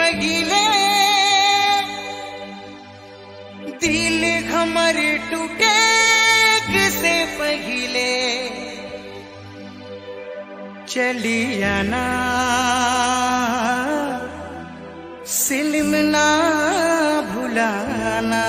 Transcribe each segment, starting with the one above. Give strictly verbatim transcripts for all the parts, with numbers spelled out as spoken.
पगिले दिल हमर टूटे से पहिले चली आना सिल्म ना भुलाना।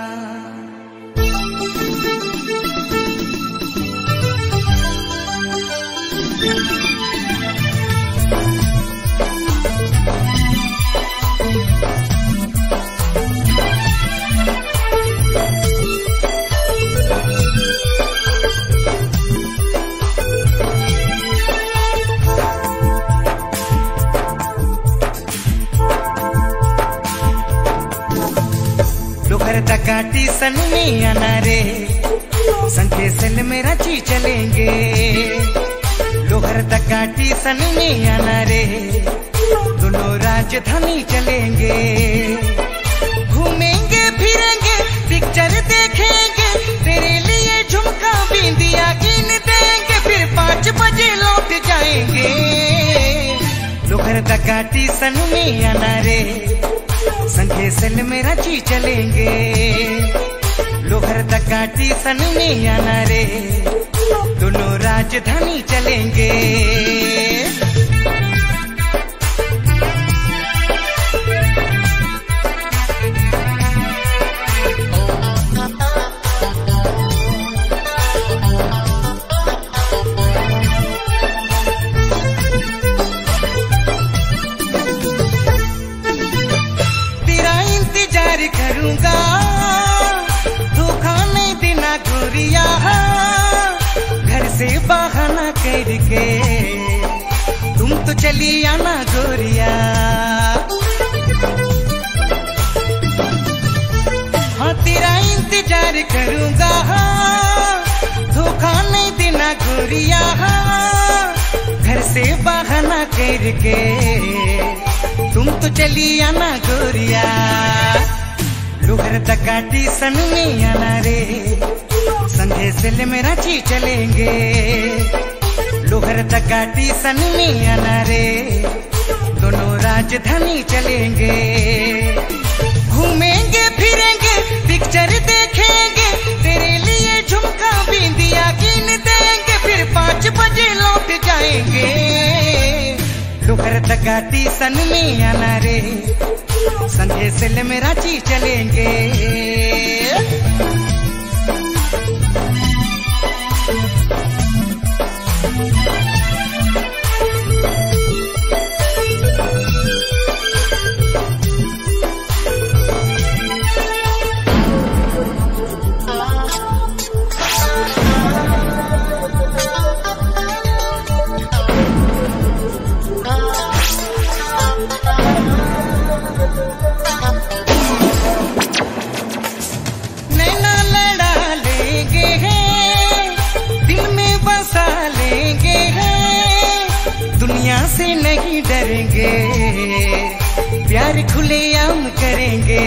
काटी सन में आना रे संखे सल में रांची चलेंगे। लोहर काटी सन में आना रे दोनों राजधानी चलेंगे। घूमेंगे फिरेंगे पिक्चर देखेंगे तेरे लिए झुमका बिंदिया गिन देंगे फिर पाँच बजे लौट जाएंगे। लोहर काटी सन में आना रे संखे सल में रांची चलेंगे। लोहर काटी सन में आना रे दोनों राजधानी चलेंगे। करूंगा धोखा नहीं देना गोरिया घर से बहाना करके तुम तो चली आना गोरिया। हाँ तेरा इंतजार करूंगा धोखा नहीं देना गोरिया घर से बहाना करके तुम तो चली आना गोरिया। लोहर काटी सन में आना रे संगे सल में रांची चलेंगे। लोहर काटी सन में आना रे दोनों राजधानी चलेंगे। घूमेंगे फिरेंगे पिक्चर देखेंगे तेरे लिए झुमका बिंदिया गिन देंगे फिर पाँच बजे लौट जाएंगे। लोहर काटी सन में आना रे संगे सल में रांची चलेंगे। दुनिया से नहीं डरेंगे प्यार खुलेआम करेंगे।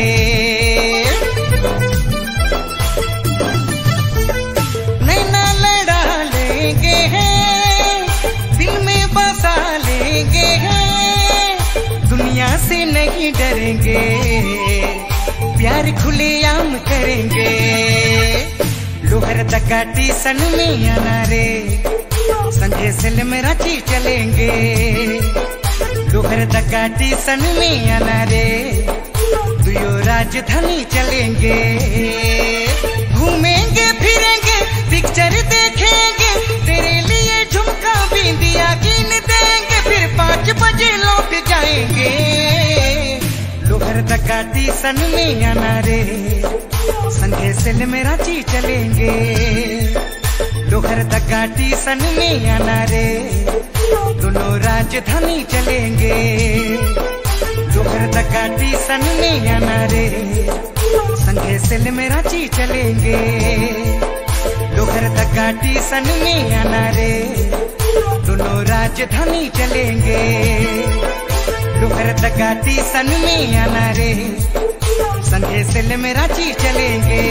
नैना लड़ा लेंगे दिल में बसा लेंगे दुनिया से नहीं डरेंगे प्यार खुलेआम करेंगे। लोहर काटी सन में आना रे संगे सल में रांची चलेंगे। लोहर काटी सन में आना रे दुयो राजधानी चलेंगे। घूमेंगे फिरेंगे पिक्चर देखेंगे तेरे लिए झुमका बिंदिया गिन देंगे फिर पाँच बजे लौट जाएंगे। लोहर काटी सन में आना रे संगे सल में रांची चलेंगे। लोहर काटी सन में आना रे दोनों राजधानी चलेंगे। लोहर काटी सन में आना रे संगे सल में रांची चलेंगे। लोहर काटी सन में आना रे दोनों राजधानी चलेंगे। लोहर काटी सन में आना रे संगे सल में रांची चलेंगे।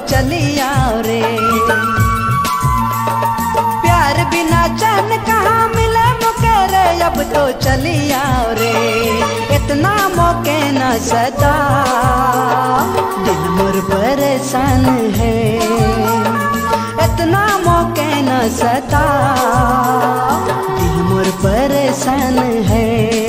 चली आओ रे। प्यार बिना चैन कहाँ मिले मुकेरे, अब तो चली आओ रे। इतना मौके न सता, दिल मोर परेशान है। इतना मौके न सता, दिल मोर परेशान है।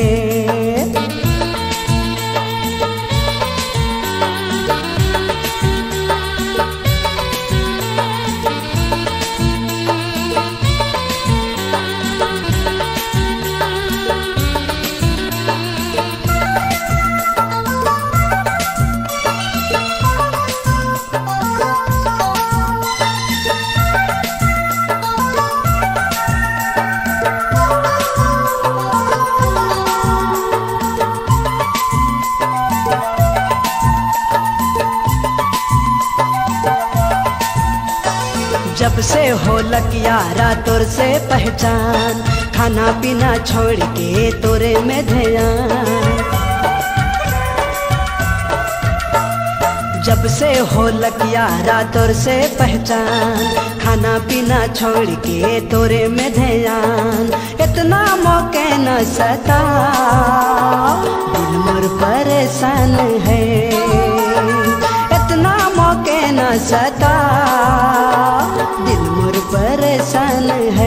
जब से हो लग यारा तोर से पहचान, खाना पीना छोड़ के तोरे में ध्यान। जब से हो लग यारा तोर से पहचान, खाना पीना छोड़ के तोरे में ध्यान। इतना मौके न सता, दिल मोर परेशान है। इतना मौके न सता, दिल मोर परेशान है।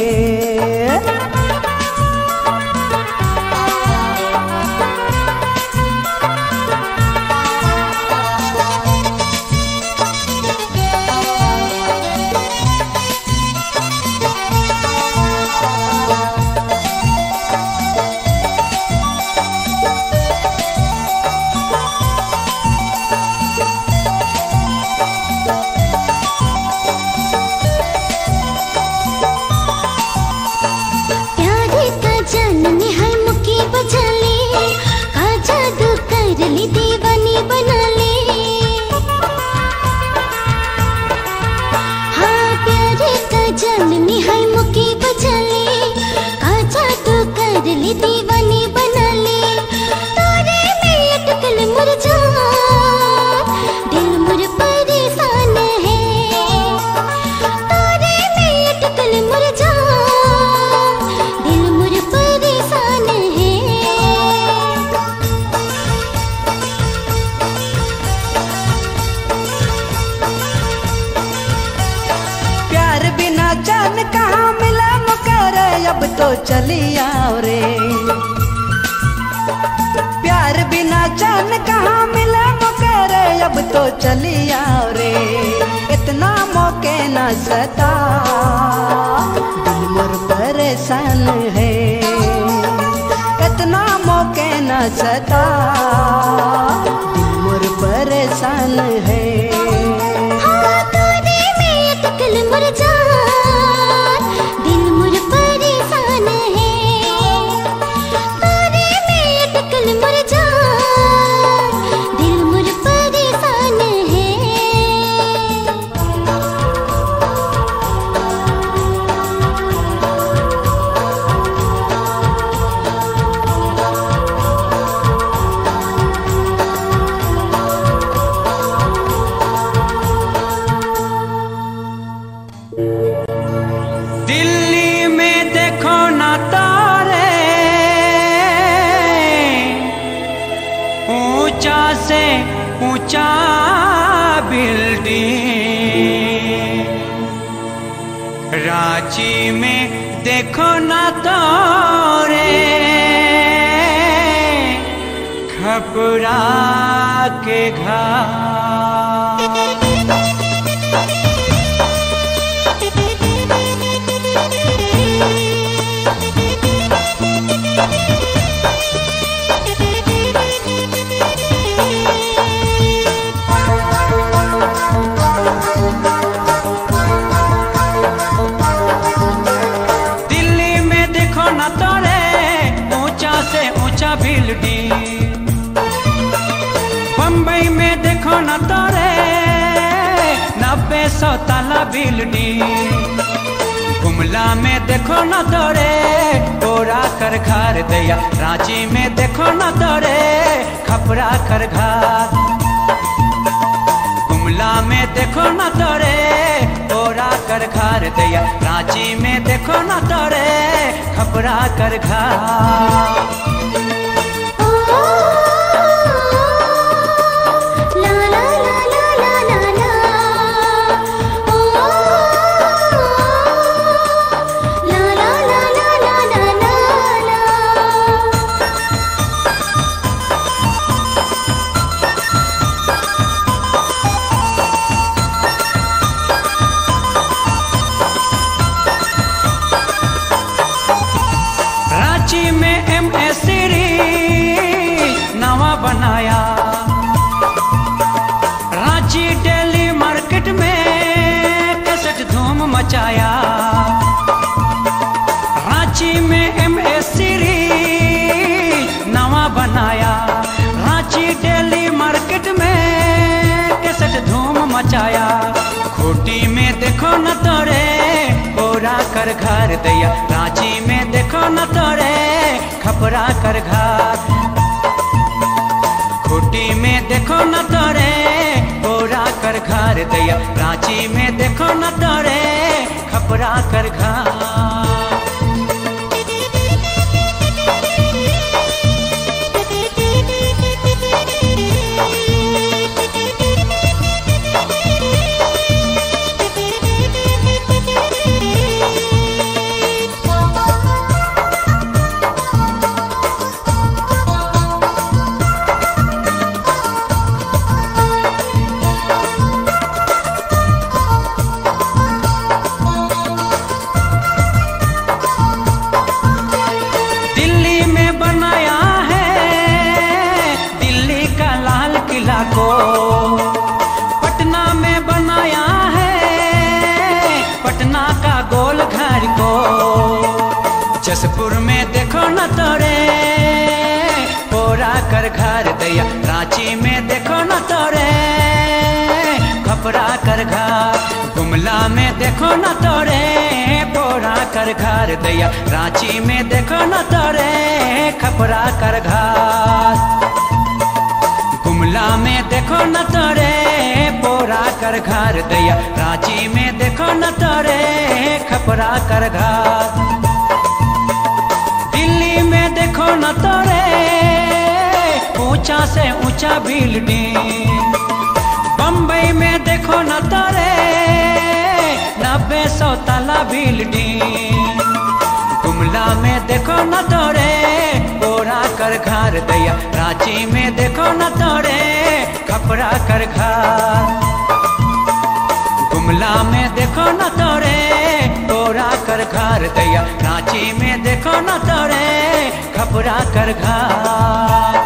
दीवानी बना ले, हाँ प्यारे का जननी है मुकी बजा ले। आजा तो कर ले दीवानी बना ले, तारे में अटकल मुरझा, दिल मुर परेशान है। तारे में अटकल मुरझा, दिल मुर परेशान है। चैन कहाँ मिला मुकेरे, अब तो चली आओ रे। प्यार बिना चैन कहाँ मिला मुकेरे, अब तो चली आओ रे। इतना मौके न सता, दिल मोर परेशान है। इतना मौके न सता, दिल मोर परेशान है। हाँ तारे में अटकल मुरझा, दिल्ली में देखो ना तारे, ऊंचा से ऊंचा बिल्डिंग। रांची में देखो ना तारे, खपरा के घाट। बम्बई में देखो न तोरे नब्बे सौ ताला बिल्डिंग। कुमला में देखो न तोरे कोरा कर घर दैया। रांची में देखो न तोरे खपरा कर घर। कुमला में देखो देखो न तोरे पोरा कर घर दैया रांची में देखो न तोरे खपरा कर घर बनाया रांची डेली मार्केट में कैसेट धूम मचाया रांची में एम एस सीरीज नवा बनाया रांची डेली मार्केट में कैसेट धूम मचाया खूटी में देखो न तोरे पोरा कर घर दैया रांची में देखो न तोरे खपरा कर घर खूटी में देखो न तोरे पोरा कर घर दैया रांची में देखो न तोरे खपरा कर घर को पटना में बनाया है पटना का गोल घर को जसपुर में देखो न तोरे पोरा कर घर दैया रांची में देखो न तोरे खपरा कर घर गुमला में देखो न तोरे पोरा कर घर दैया रांची में देखो न तोरे खपरा कर घर गुमला में देखो न तोरे पोरा कर घर दैया रांची में देखो न तोरे खपरा कर घर दिल्ली में देखो न तोरे ऊंचा से ऊंचा बिल्डिंग बम्बई में देखो न तोरे नब्बे सौ तला बिल्डिंग गुमला में देखो न तोरे पोरा कर घर दैया रांची में देखो न तोरे खपरा कर घर गुमला में देखो न तोरे पोरा कर घर दैया रांची में देखो न तोरे खपरा कर घर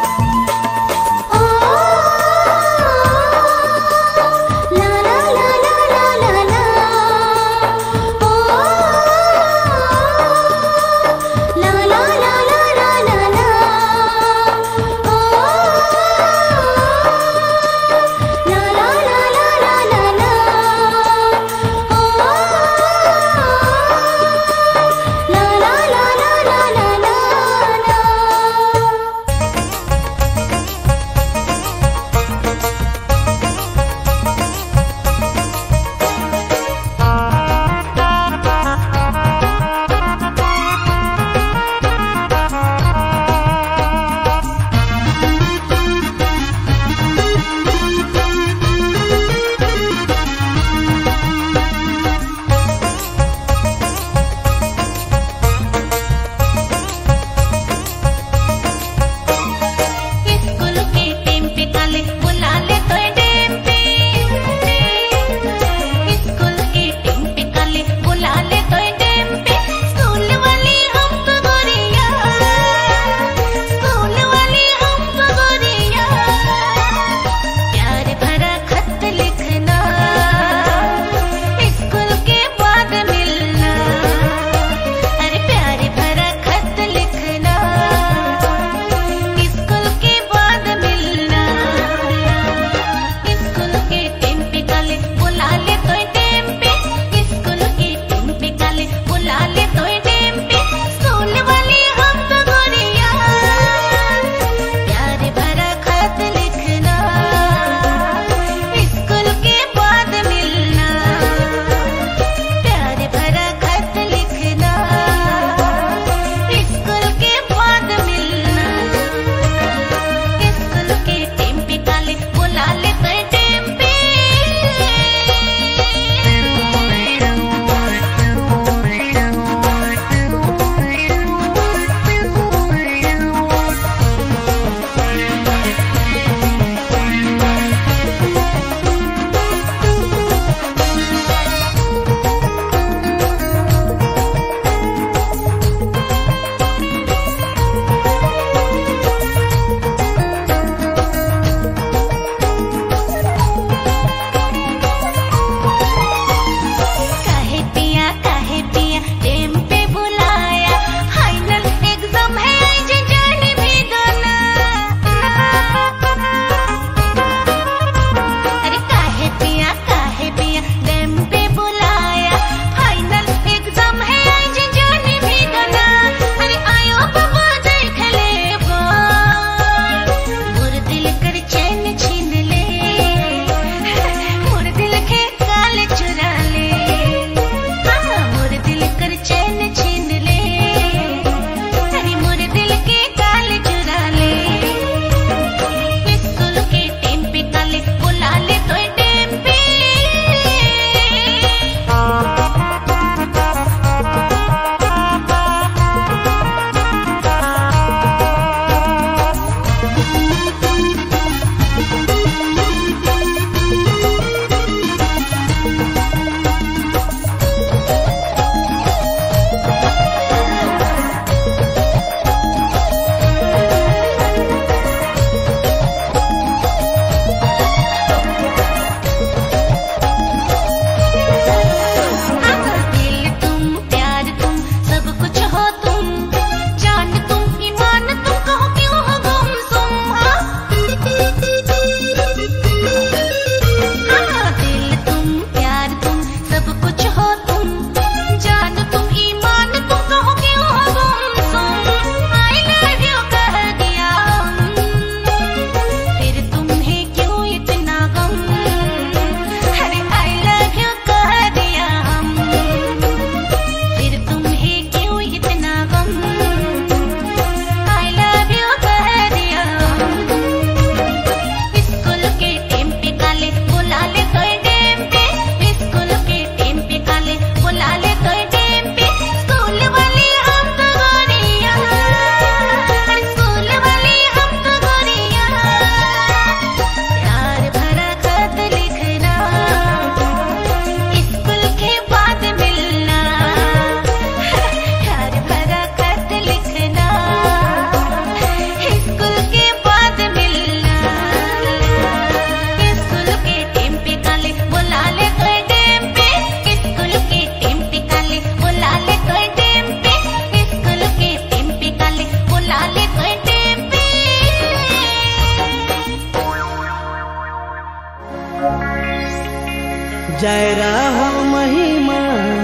जय रहा महिमा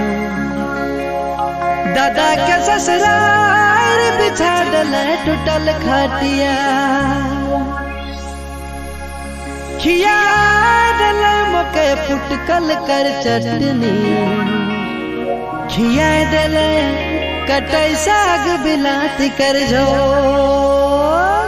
दादा के ससुराल बिछा डले टूटल खटिया खिया डले मके फुटकल कर चटनी खिया डले कटै साग बिलाती कर झोर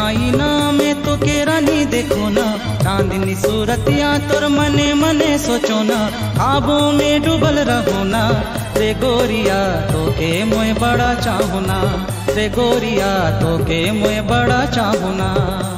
आईना में तो के रानी देखो ना, चांदनी सूरतिया तोर मने मने सोचो ना, ख्वाबों में डूबल रहो ना रे गोरिया, तो के मोए बड़ा चाहो ना रे गोरिया, तो के मोए बड़ा चाहो ना।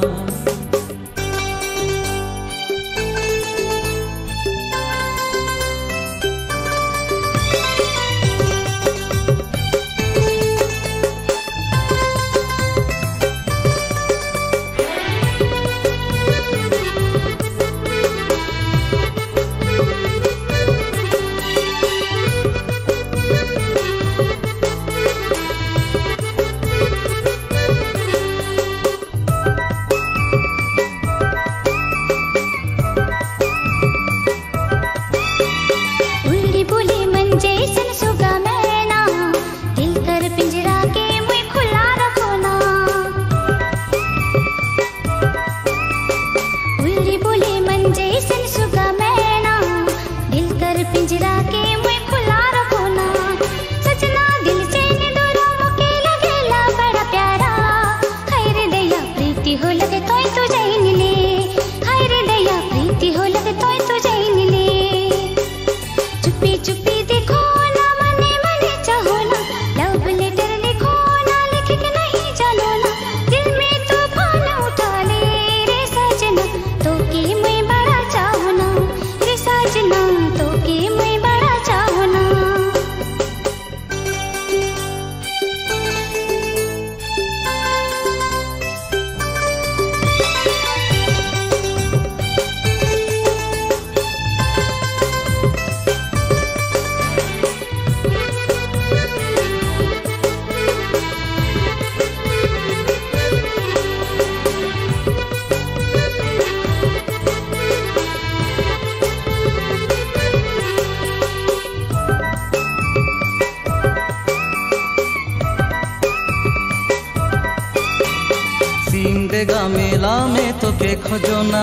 सिंदेगा मेला में तो के खोजो ना,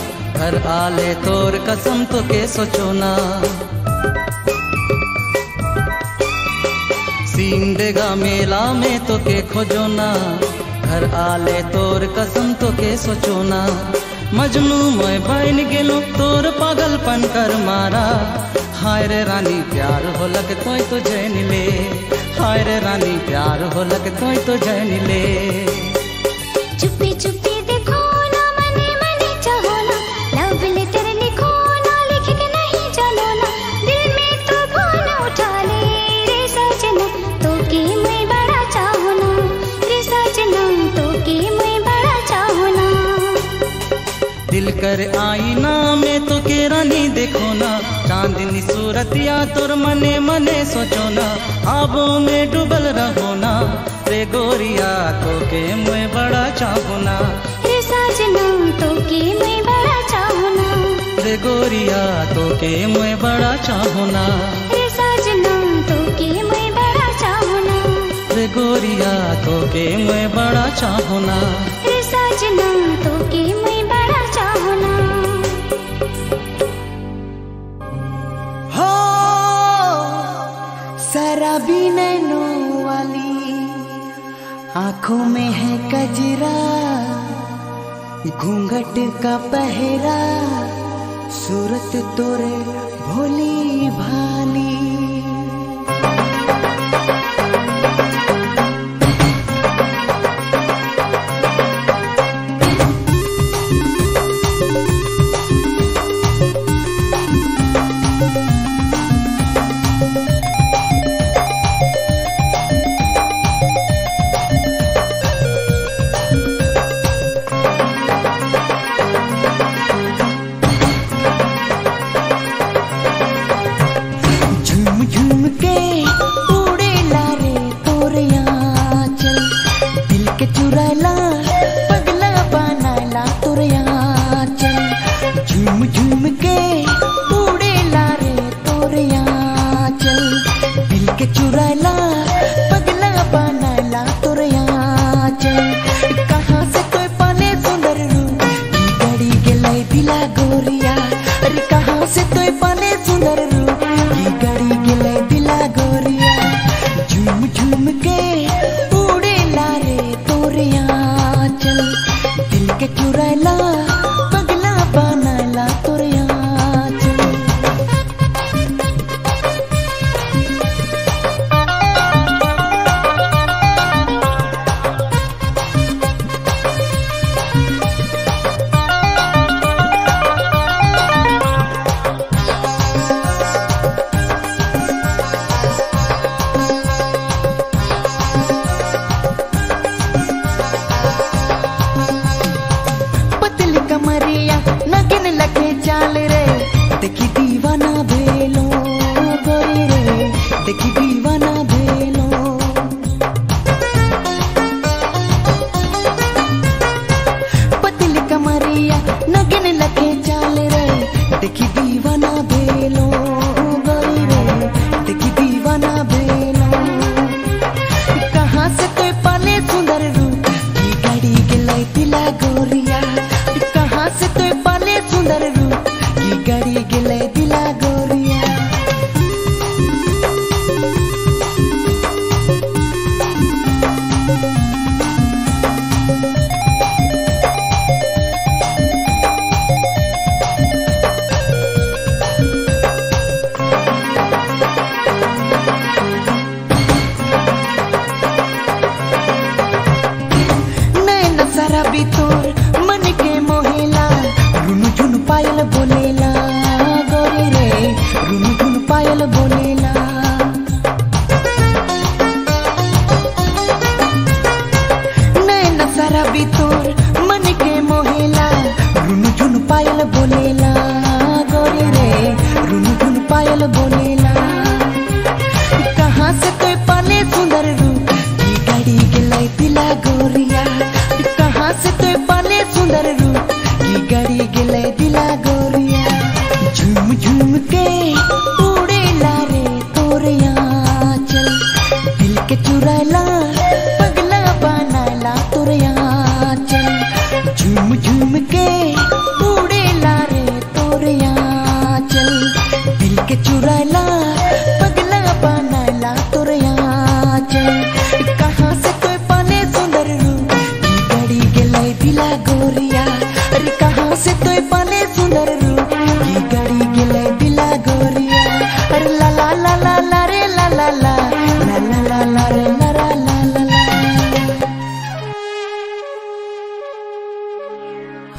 घर आले तोर कसम तो के सोचो ना। सिंदेगा मेला में तो के खोजो ना, घर आले तोर कसम तो के सोचो ना। मजनू मैं बन गेलो तोर पागलपन कर मारा, हाय रे रानी प्यार हो लग तो तो जैन ले, हाय रे रानी प्यार हो लग तो तो जैन ले। चुप्पी चुप्पी देखो ना, मने मने चाहो ना, लव लेटर लिखो ना, लिख के नहीं चलो ना, दिल में तो फोन उठा ले रे सजना, तो के मैं बड़ा चाहो ना रे सजना, तो के मैं बड़ा चाहो ना। दिल कर आईना में तो के रानी देखो ना, चांदनी सूरतिया तोर मने मने सोचो ना, ख्वाबों में डूबल रहो ना रे गोरिया, तो के मैं बड़ा चाहो ना रे सजना, तो के मैं बड़ा चाहो ना रे गोरिया, तो के मैं बड़ा चाहो ना रे सजना, तो के मैं बड़ा चाहो ना रे गोरिया, तो के मैं बड़ा चाहो ना रे सजना, तो के मैं बड़ा चाहो ना। हो शराबी नैनों वाली आंखों में है कजरा, घूंघट का पहरा, सूरत तोरे भोली भाली।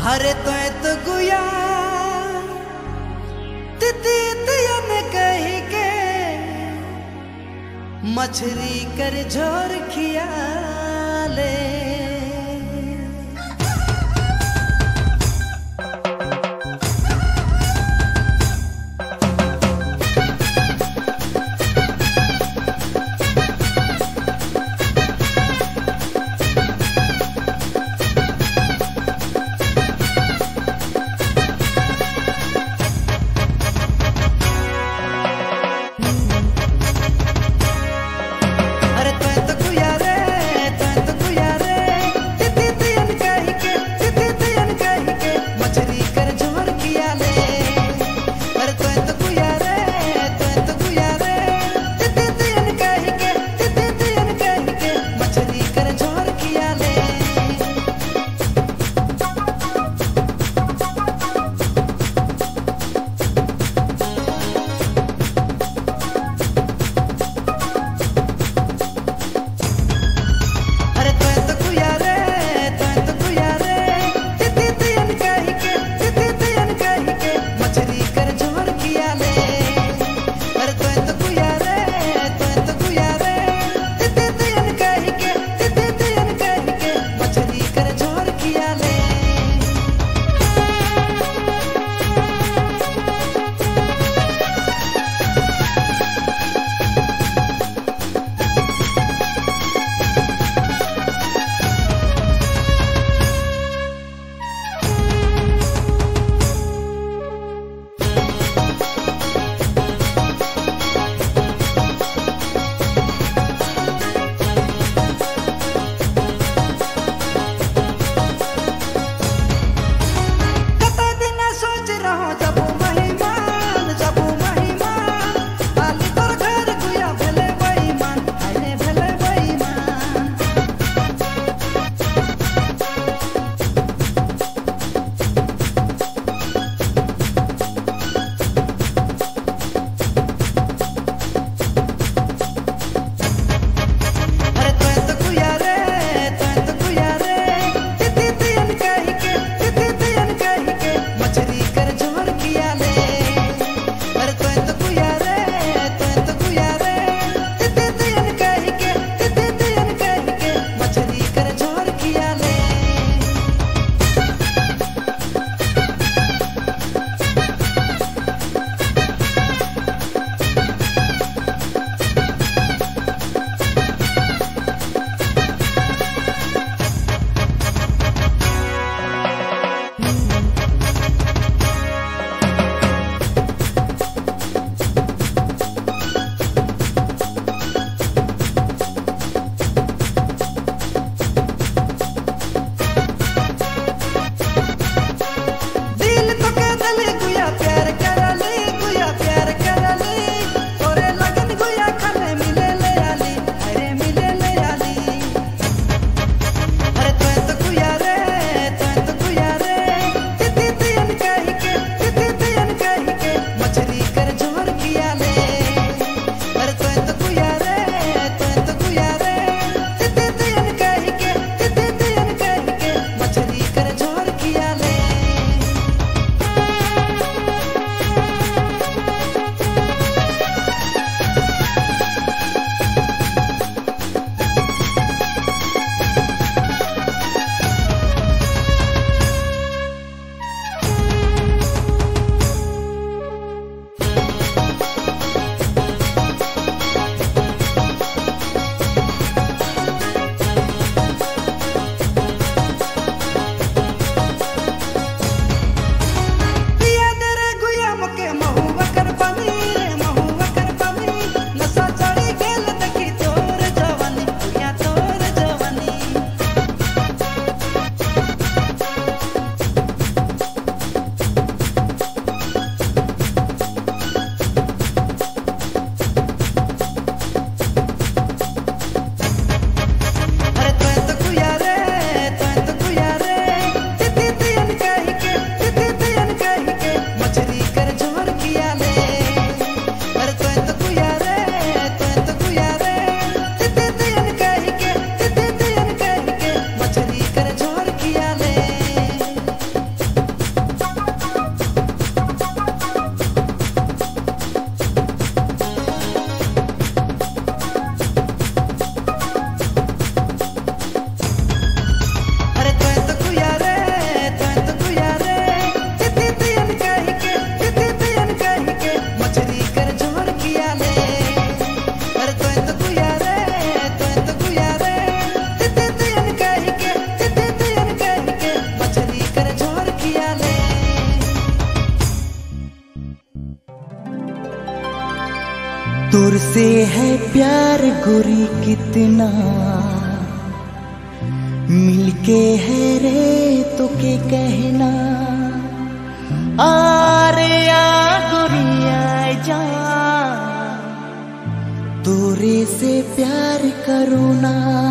हरे तो तो गुया तिती तियन कही के मछली कर झोर खिया ले। अरे तो तो गुया रे तुझसे है प्यार गोरी कितना, मिलके है रे तो के कहना। आरे आ गोरिया जा, तोरे से प्यार करो ना।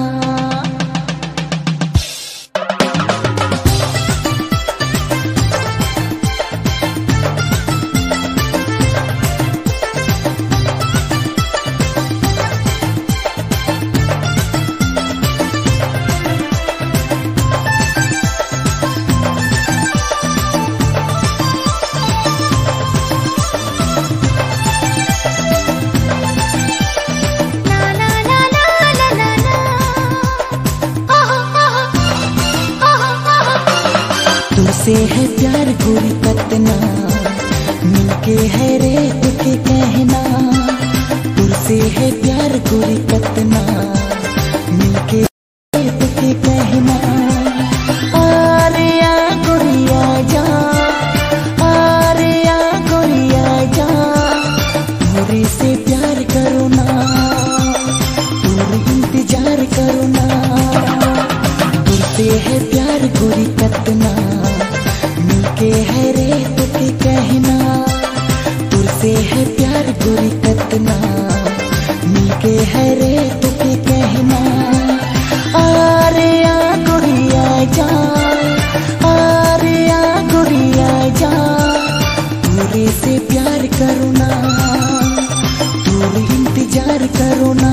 तुझसे है प्यार गोरी कितना, मिलके है रे तुके कहना। तुझसे है प्यार गोरी कितना, मिलके है तुके कहना। आरे आ गोरिया जा, आरे आ गोरिया जा, तोरे से प्यार करो ना, तोरे इंतजार करो ना। तुझसे है प्यार गोरी कितना, मिलके है रे तुके कहना। तुझसे है प्यार गोरी कितना, मिलके है रे तुके कहना। आरे आ गोरिया जा, आरे आ गोरिया जा, तोरे से प्यार करो ना, तोरे इंतजार करो ना।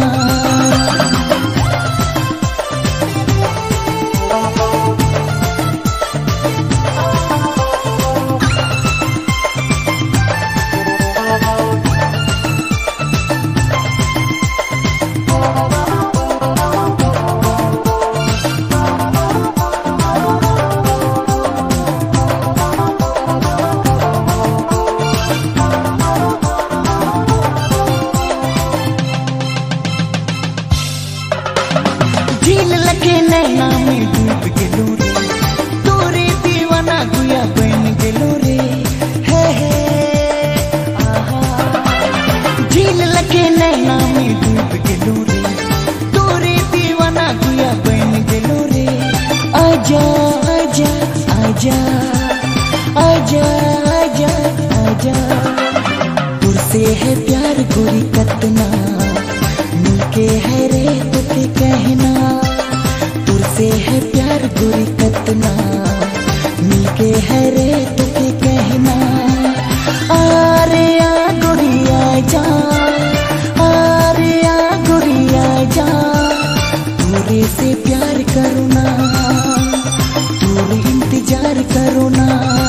झील लगे नैना में डूब गेलो रे, तोरे दीवाना गुया बन गेलो रे। हे हे आहा, झील लगे नैना में डूब गेलो रे, तोरे दीवाना गुया बन गेलो रे। आजा आजा आजा आजा आजा आजा, तुझसे है प्यार गोरी कितना, मिलके है रे तुके कहना। तुझसे है प्यार गोरी कितना, मिलके है रे तुके कहना। आरे आ गोरिया जा, आरे आ गोरिया जा, तोरे से प्यार करो ना, तोरे इंतजार करो ना।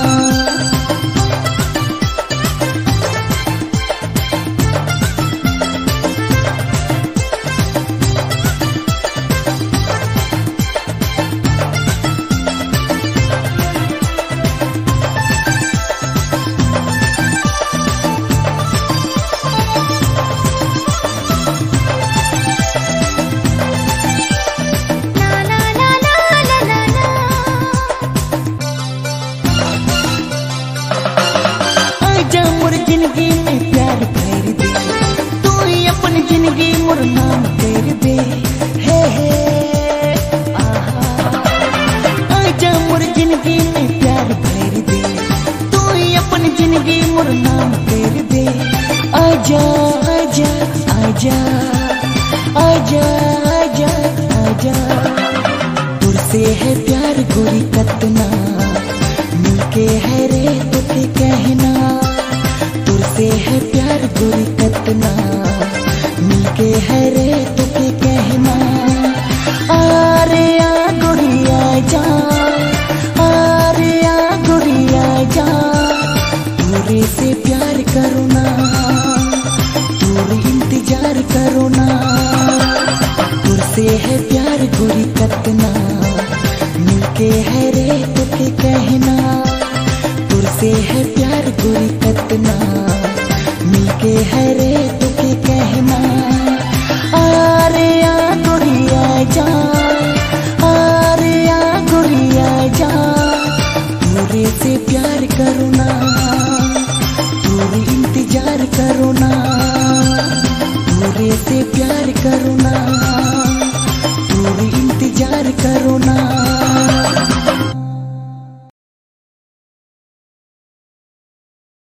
जिंदगी में प्यार कर दे, तू ही अपनी जिंदगी मोर नाम कर दे। हे हे आहा, आजा मोर जिंदगी में प्यार कर दे, तू ही अपनी जिंदगी मोर नाम कर दे। आजा आजा आजा आजा आजा आजा, तुझसे है प्यार गोरी कितना, मिलके है रे तुके कहना। तुझसे है प्यार गोरी कितना, मिलके है रे तुके कहना। आरे आ गोरिया जा, आरे आ गोरिया जा, तोरे से प्यार करो ना, तोरे इंतजार करो ना। तुझसे है प्यार गोरी कितना, मिलके है रे तुके कहना। तुझसे है प्यार गोरी कितना, मिलके है रे तुके कहना। आरे आ गोरिया जा, आरे आ गोरिया जा, तोरे से प्यार करो ना, तोरे इंतजार करो ना, तोरे मेरे से प्यार करो ना, दूर इंतजार करो ना।